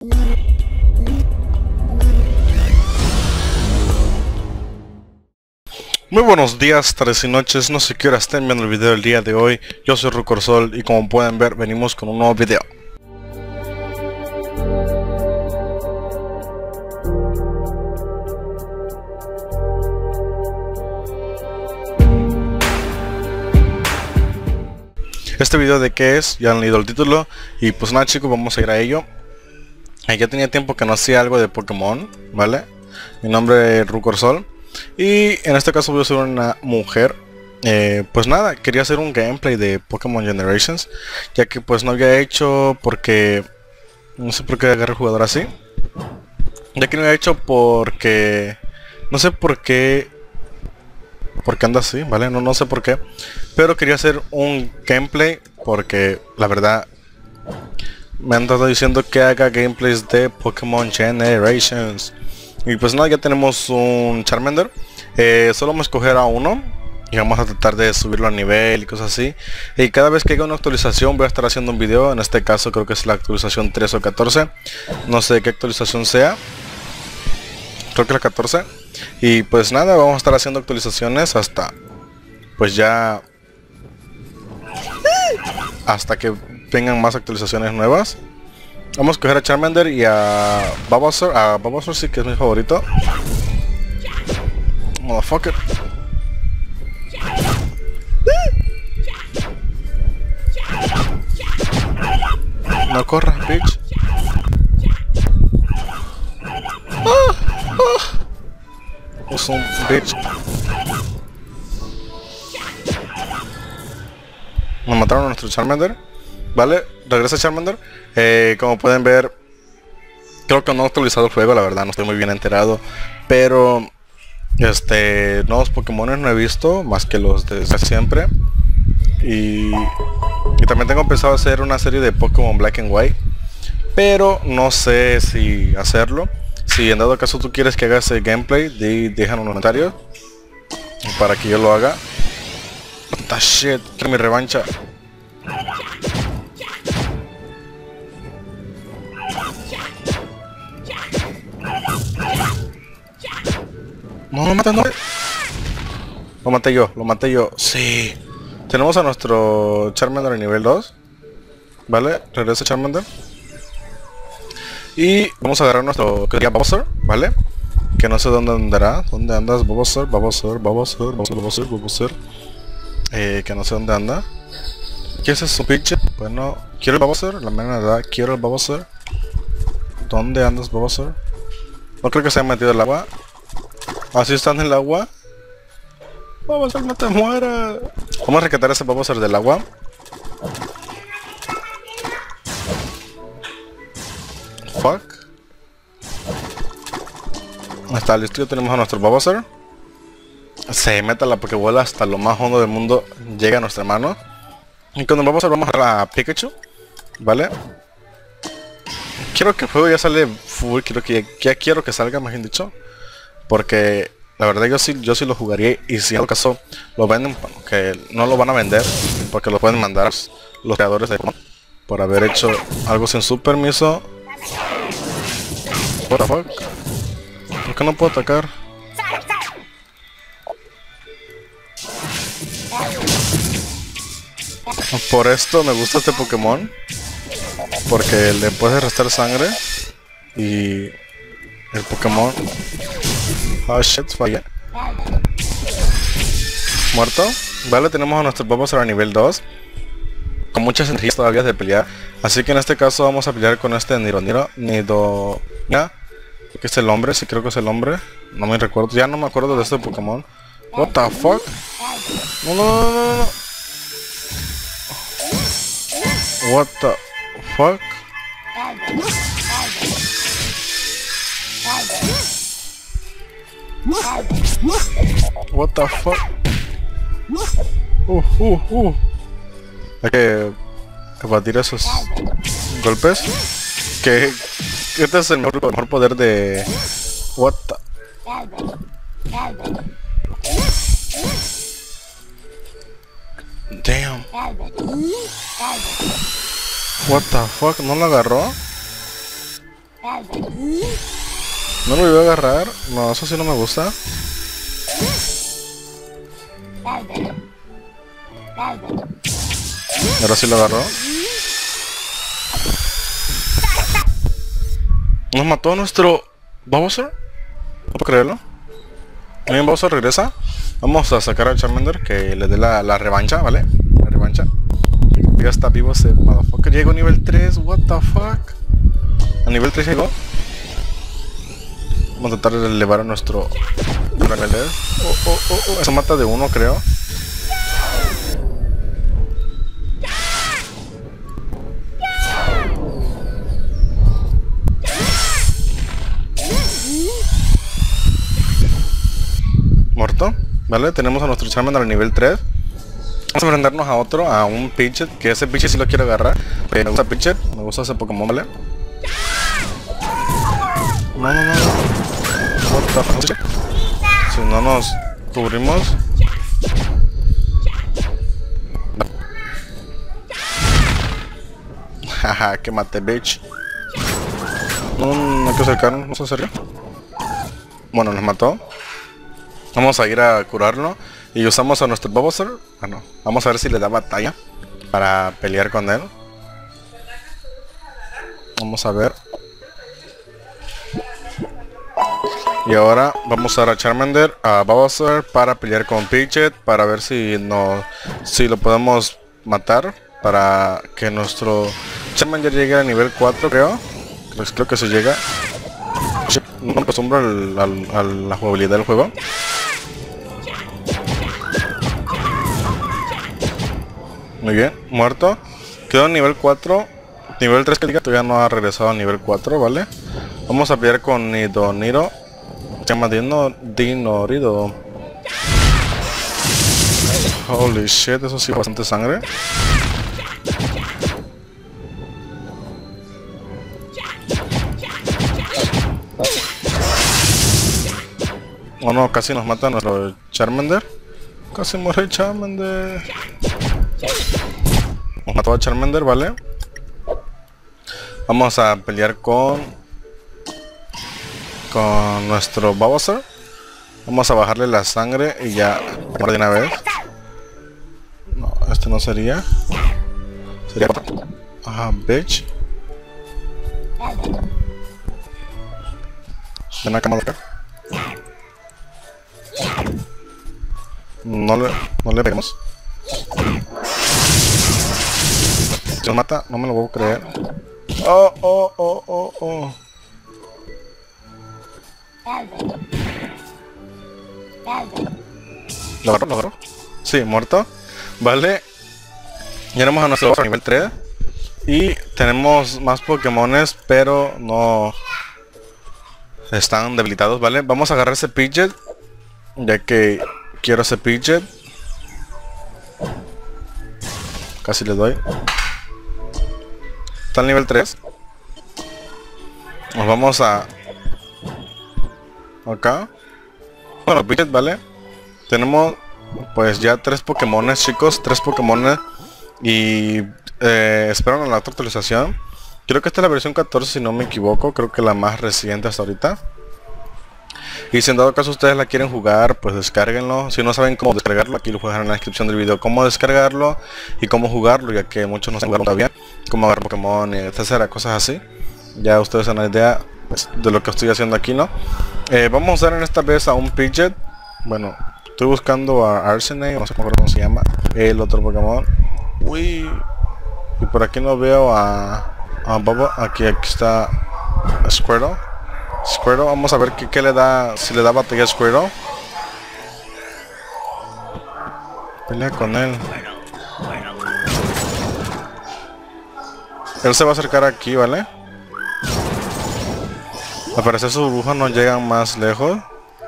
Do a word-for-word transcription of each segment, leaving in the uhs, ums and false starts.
Muy buenos días, tardes y noches, no sé qué hora estén viendo el video del día de hoy. Yo soy Rucorsol y como pueden ver venimos con un nuevo video. Este video de qué es, ya han leído el título. Y pues nada chicos, vamos a ir a ello. eh, Ya tenía tiempo que no hacía algo de Pokémon, ¿vale? Mi nombre es Rucorsol y en este caso voy a ser una mujer. eh, Pues nada, quería hacer un gameplay de Pokémon Generations, ya que pues no había hecho porque... No sé por qué agarré el jugador así. Ya que no había hecho porque... No sé por qué... Porque anda así, ¿vale? No, no sé por qué. Pero quería hacer un gameplay porque la verdad me han estado diciendo que haga gameplays de Pokémon Generations. Y pues nada, ya tenemos un Charmander. eh, Solo vamos a escoger a uno y vamos a tratar de subirlo a nivel y cosas así. Y cada vez que haya una actualización voy a estar haciendo un video. En este caso creo que es la actualización trece o catorce. No sé qué actualización sea. Creo que es la catorce. Y pues nada, vamos a estar haciendo actualizaciones hasta... Pues ya... Hasta que vengan más actualizaciones nuevas. Vamos a coger a Charmander y a Bulbasaur. A Bulbasaur sí que es mi favorito. Motherfucker. No corras, bitch. Ah, ah. Es un bitch. Nos mataron a nuestro Charmander. Vale, regresa Charmander. eh, Como pueden ver, creo que no he actualizado el juego, la verdad no estoy muy bien enterado. Pero este, nuevos Pokémon no he visto más que los de siempre. Y, y también tengo pensado hacer una serie de Pokémon Black and White, pero no sé si hacerlo. Si en dado caso tú quieres que haga ese gameplay, de, déjalo en los comentarios para que yo lo haga. What the shit, quiero mi revancha. No, lo maté, no. Lo maté yo, lo maté yo. Sí. Tenemos a nuestro Charmander a nivel dos. Vale, regresa Charmander. Y vamos a agarrar nuestro que sería Bulbasaur, ¿vale? Que no sé dónde andará. ¿Dónde andas, Bulbasaur? Bulbasaur, Bulbasaur, Bulbasaur, Bulbasaur, Bulbasaur. Eh, que no sé dónde anda. ¿Qué es eso, pinche? Bueno, quiero el Bulbasaur, la mera verdad, quiero el Bulbasaur. ¿Dónde andas, Bulbasaur? No creo que se haya metido el agua. Así está en el agua. Bulbasaur, no te mueras. Vamos a rescatar a ese Bulbasaur del agua. Fuck. Está listo, ya tenemos a nuestro Bulbasaur. Se mete a la Pokébola hasta lo más hondo del mundo. Llega a nuestra mano. Y cuando vamos a vamos a la Pikachu, ¿vale? Quiero que el juego ya sale full. Quiero que ya, ya quiero que salga, más bien dicho. Porque la verdad yo sí, yo sí lo jugaría. Y si en el caso lo venden, que no lo van a vender, porque lo pueden mandar los creadores de por haber hecho algo sin su permiso. What the fuck? ¿Por qué no puedo atacar? Por esto me gusta este Pokémon, porque le puedes restar sangre y el Pokémon... Oh shit, falla. Muerto. Vale, tenemos a nuestro Bulbasaur a nivel dos, con muchas energías todavía de pelear. Así que en este caso vamos a pelear con este Nironiro, Nido... ¿Ya? Que es el hombre, sí creo que es el hombre. No me recuerdo, ya no me acuerdo de este Pokémon. What the fuck? No, no, no, no, no. What the fuck? What the fuck? Uh, uh, uh. Hay que combatir esos golpes. Que este es el mejor, el mejor poder de... What the... Damn. What the fuck, ¿no lo agarró? No lo voy a agarrar. No, eso sí no me gusta. Ahora sí lo agarró. Nos mató nuestro Bowser. No puedo creerlo. Bien, Bowser regresa. Vamos a sacar a Charmander que le dé la, la revancha, ¿vale? La revancha. Ya está vivo ese motherfucker. Llegó a nivel tres. What the fuck. A nivel tres llegó. Vamos a tratar de elevar a nuestro nivel. Oh, oh, oh, oh. Eso mata de uno, creo. Muerto. Vale, tenemos a nuestro Charmander al nivel tres. Vamos a enfrentarnos a otro, a un Pidgeot, que ese Pidgeot sí lo quiero agarrar. Porque me gusta Pidgeot, me gusta ese Pokémon, ¿vale? No, no, no, no. What the fuck? Si no nos cubrimos. Jaja, que mate, bitch. No, no hay que acercarnos, no se acerca. Bueno, nos mató. Vamos a ir a curarlo. Y usamos a nuestro Bowser. Ah, no. Vamos a ver si le da batalla para pelear con él. Vamos a ver. Y ahora vamos a dar a Charmander, a Bowser para pelear con Pidgeot, para ver si no, si lo podemos matar, para que nuestro Charmander llegue a nivel cuatro, creo. Pues creo que se llega. No me acostumbro al, al, a la jugabilidad del juego. Muy bien, muerto. Quedó en nivel cuatro. Nivel tres que diga todavía no ha regresado a nivel cuatro, ¿vale? Vamos a pelear con Nidorino. Se llama Dino, Dinorido. Holy shit, eso sí, bastante sangre. Oh no, casi nos mata nuestro Charmander. Casi muere Charmander. Nos mató a Charmander, ¿vale? Vamos a pelear con con nuestro Bowser. Vamos a bajarle la sangre y ya por de una vez. No, este no sería. Sería ah, bitch. Ven acá, acá. No le, no le pegamos. Si nos mata, no me lo puedo creer. Oh, oh, oh, oh, oh. ¿Lo agarró? ¿Lo agarró? Sí, muerto. Vale. Llegamos a nuestro nivel tres. Y tenemos más Pokémones, pero no están debilitados, ¿vale? Vamos a agarrar ese Pidgeot, ya que quiero ese Pidgeot. Casi le doy. Está al nivel tres. Nos vamos a acá. Bueno, Pidgeot, ¿vale? Tenemos pues ya tres Pokémones, chicos. Tres Pokémones. Y eh, esperan a la otra actualización. Creo que esta es la versión catorce, si no me equivoco. Creo que la más reciente hasta ahorita. Y si en dado caso ustedes la quieren jugar, pues descárguenlo. Si no saben cómo descargarlo, aquí lo voy a dejar en la descripción del video cómo descargarlo y cómo jugarlo, ya que muchos no saben jugarlo todavía. Cómo agarrar Pokémon, etcétera, cosas así. Ya ustedes dan una idea pues, de lo que estoy haciendo aquí, ¿no? Eh, vamos a usar en esta vez a un Pidgeot. Bueno, estoy buscando a Arsenal, no sé cómo se llama, el otro Pokémon. Uy. Y por aquí no veo a, a Bobo. Aquí, aquí está Squirtle. Squirtle, vamos a ver qué, qué le da, si le da batalla a Squirtle. Pelea con él. Él se va a acercar aquí, ¿vale? Al parecer sus burbujas no llegan más lejos.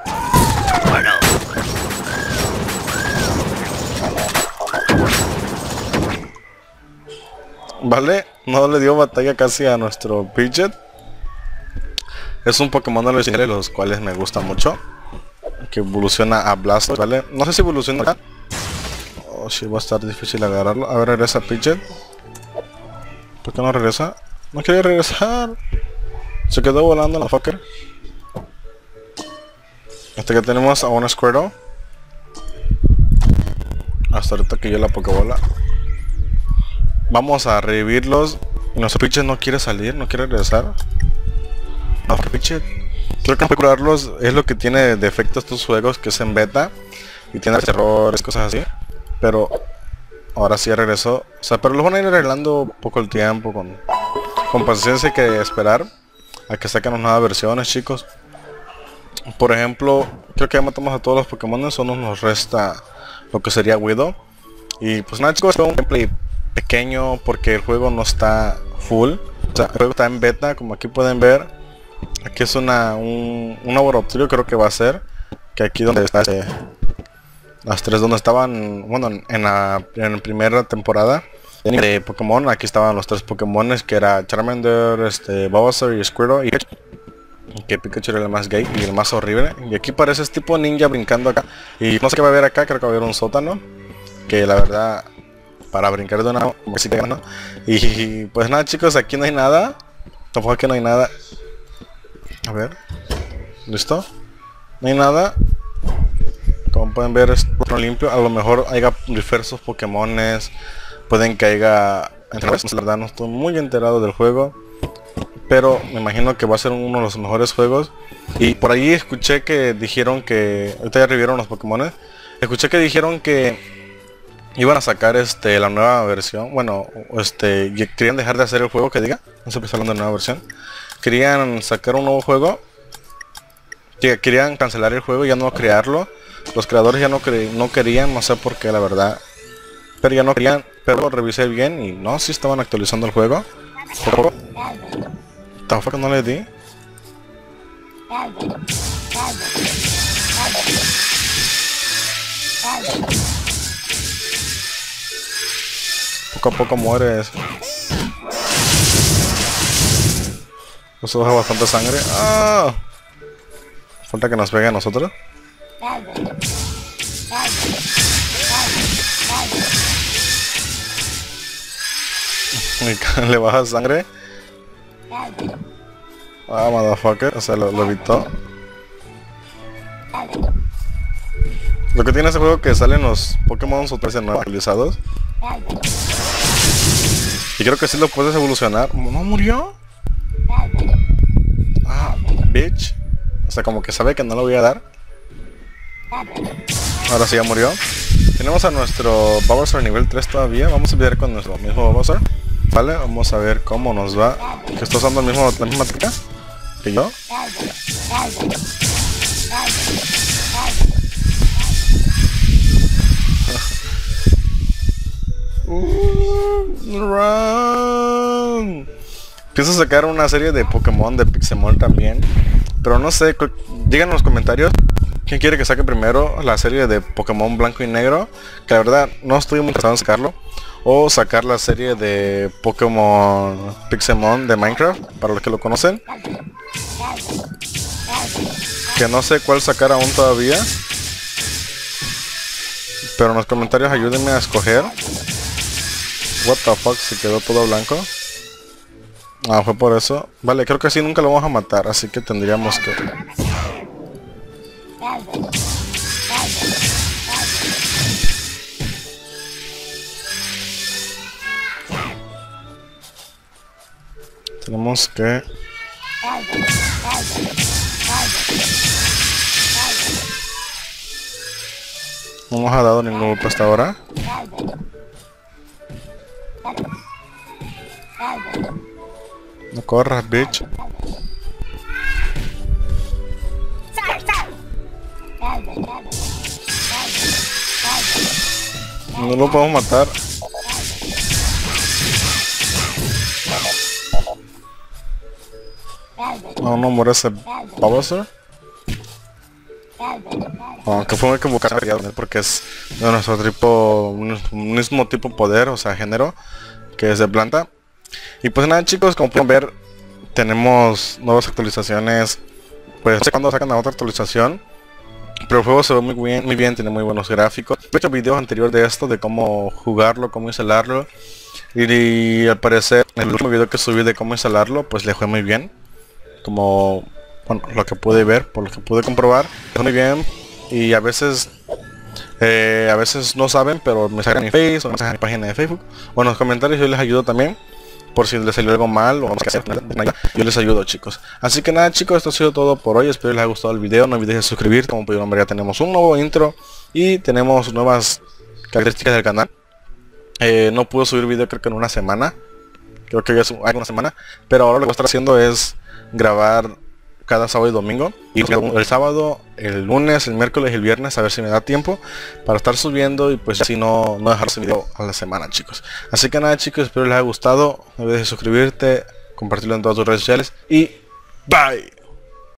Vale, no le dio batalla casi a nuestro Pidgeot. Es un Pokémon de los legendarios, los cuales me gusta mucho. Que evoluciona a Blastoise, ¿vale? No sé si evoluciona acá. Oh, sí, va a estar difícil agarrarlo. A ver, regresa Pidgeot. ¿Por qué no regresa? No quiere regresar. Se quedó volando la fucker. Hasta que tenemos a un Squirtle. Hasta ahorita que yo la Pokébola. Vamos a revivirlos. Y nuestro Pidgeot no quiere salir, no quiere regresar. No, Pidgeot. Creo que no puede curarlos. Es lo que tiene de defecto estos juegos, que es en beta. Y tiene errores, cosas así. Pero ahora sí ya regresó. O sea, pero lo van a ir arreglando poco el tiempo. Con, con paciencia hay que esperar a que saquen nuevas versiones, chicos. Por ejemplo, creo que ya matamos a todos los Pokémon. Solo nos resta lo que sería Widow. Y pues nada, chicos, es un gameplay pequeño porque el juego no está full. O sea, el juego está en beta, como aquí pueden ver. Aquí es una un, un laboratorio, creo que va a ser. Que aquí donde está este, las tres donde estaban, bueno, en la, en la primera temporada de Pokémon, aquí estaban los tres Pokémon, que era Charmander, este, Bulbasaur y Squirtle. Y que Pikachu era el más gay y el más horrible. Y aquí parece este tipo ninja brincando acá. Y no sé qué va a haber acá, creo que va a haber un sótano. Que la verdad, para brincar de una, ¿no? Y pues nada, chicos, aquí no hay nada. Tampoco aquí no hay nada. A ver. ¿Listo? No hay nada. Como pueden ver, es limpio. A lo mejor haya diversos Pokémones. Pueden que haya... La verdad no estoy muy enterado del juego. Pero me imagino que va a ser uno de los mejores juegos. Y por ahí escuché que dijeron que... Ahorita ya revivieron los Pokémon. Escuché que dijeron que iban a sacar este la nueva versión. Bueno, este querían dejar de hacer el juego, que diga. No se empezó hablando de nueva versión. Querían sacar un nuevo juego. Que querían cancelar el juego y ya no crearlo. Los creadores ya no, cre no querían, no sé por qué, la verdad. Pero ya no querían. Pero lo revisé bien y no, sí estaban actualizando el juego. Por tampoco no le di. Poco a poco mueres. Eso deja bastante sangre. ¡Ah! Falta que nos pegue a nosotros. Le baja sangre. Ah, motherfucker, o sea, lo, lo evitó. Lo que tiene ese juego que salen los Pokémon o no actualizados. Y creo que sí lo puedes evolucionar. ¿No murió? Ah, bitch. O sea, como que sabe que no lo voy a dar. Ahora sí ya murió. Tenemos a nuestro Bulbasaur nivel tres todavía. Vamos a empezar con nuestro mismo Bulbasaur. Vale, vamos a ver cómo nos va. Que está usando el mismo, la misma técnica que yo. uh, run. Empiezo a sacar una serie de Pokémon de Pixelmon también. Pero no sé, digan en los comentarios quién quiere que saque primero la serie de Pokémon blanco y negro. Que la verdad no estoy muy interesado en sacarlo. O sacar la serie de Pokémon Pixelmon de Minecraft, para los que lo conocen. Que no sé cuál sacar aún todavía. Pero en los comentarios ayúdenme a escoger. What the fuck, se quedó todo blanco. Ah, fue por eso. Vale, creo que así nunca lo vamos a matar, así que tendríamos que... Tenemos que... No nos ha dado ningún golpe hasta ahora. No corras, bitch. No lo podemos matar. No, no muere ese Bulbasaur. Aunque fue una equivocación porque es de nuestro tipo, un mismo tipo poder, o sea, género, que es de planta. Y pues nada, chicos, como pueden ver, tenemos nuevas actualizaciones. Pues no sé cuándo sacan la otra actualización, pero el juego se ve muy bien, muy bien, tiene muy buenos gráficos. He hecho videos anteriores de esto, de cómo jugarlo, cómo instalarlo. Y, y al parecer, el último video que subí de cómo instalarlo, pues le fue muy bien. como, bueno, lo que pude ver, por lo que pude comprobar, está muy bien. Y a veces, eh, a veces no saben, pero me sacan en Facebook o me sacan en mi página de Facebook o en los comentarios. Yo les ayudo también, por si les salió algo mal o no sé qué hacer, yo les ayudo, chicos. Así que nada, chicos, esto ha sido todo por hoy. Espero les haya gustado el video. No olvides de suscribirte. Como pudieron ver, ya tenemos un nuevo intro y tenemos nuevas características del canal. Eh, no pude subir video creo que en una semana. Creo que ya es una semana. Pero ahora lo que voy a estar haciendo es grabar cada sábado y domingo. Y el sábado, el lunes, el miércoles y el viernes, a ver si me da tiempo para estar subiendo. Y pues así no, no dejar ese video a la semana, chicos. Así que nada, chicos, espero les haya gustado. No olvides de suscribirte, compartirlo en todas tus redes sociales. Y bye.